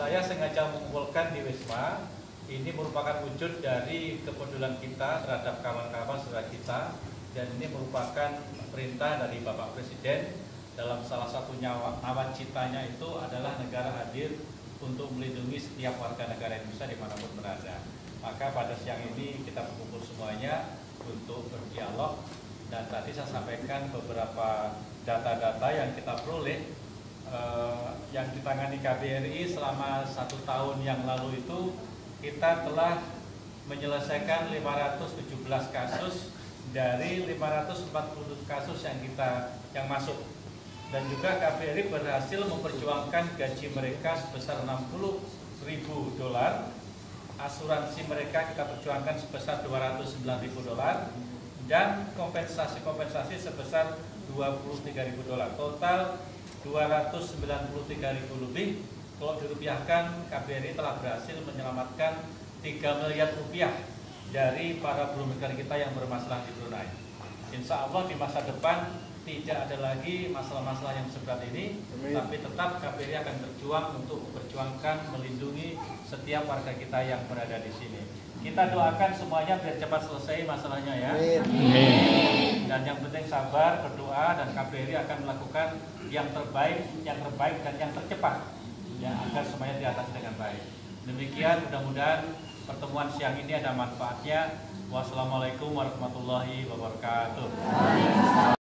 saya sengaja mengumpulkan di Wisma. Ini merupakan wujud dari kepedulian kita terhadap kawan-kawan saudara kita, dan ini merupakan perintah dari Bapak Presiden. Dalam salah satu nawacitanya itu adalah negara hadir untuk melindungi setiap warga negara Indonesia dimanapun berada. Maka pada siang ini kita berkumpul semuanya untuk berdialog, dan tadi saya sampaikan beberapa data-data yang kita peroleh yang ditangani KBRI selama 1 tahun yang lalu itu. Kita telah menyelesaikan 517 kasus dari 540 kasus yang masuk, dan juga KBRI berhasil memperjuangkan gaji mereka sebesar $60.000, asuransi mereka kita perjuangkan sebesar $209.000, dan kompensasi sebesar $23.000, total $293.000 lebih. Kalau dirupiahkan, KBRI telah berhasil menyelamatkan 3 miliar rupiah dari para buruh migran kita yang bermasalah di Brunei. Insya Allah di masa depan tidak ada lagi masalah-masalah yang seberat ini. Amin. Tapi tetap KBRI akan berjuang untuk memperjuangkan, melindungi setiap warga kita yang berada di sini. Kita doakan semuanya biar cepat selesai masalahnya ya. Amin. Dan yang penting sabar, berdoa, dan KBRI akan melakukan yang terbaik dan yang tercepat ya, agar semuanya diatasi dengan baik. Demikian, mudah-mudahan pertemuan siang ini ada manfaatnya. Wassalamualaikum warahmatullahi wabarakatuh.